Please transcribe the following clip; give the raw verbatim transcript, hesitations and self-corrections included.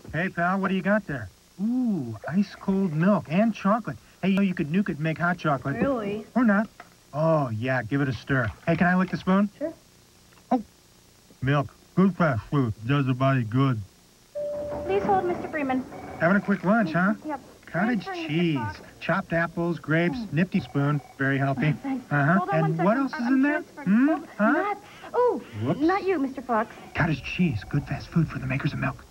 Hey, pal, what do you got there? Ooh, ice-cold milk and chocolate. Hey, you know you could nuke it and make hot chocolate. Really? Or not. Oh, yeah, give it a stir. Hey, can I lick the spoon? Sure. Oh, milk. Good fast food. Does the body good. Please hold, Mister Freeman. Having a quick lunch, huh? Yep. Cottage Transferring, Mister cheese, Fox. chopped apples, grapes, Mm. nifty spoon. Very healthy. Thanks. Uh-huh. Hold on one And second. what else I'm- is I'm in there? transferring. Hmm? Hold- Huh? Nuts. Oh, Whoops. not you, Mister Fox. Cottage cheese. Good fast food for the makers of milk.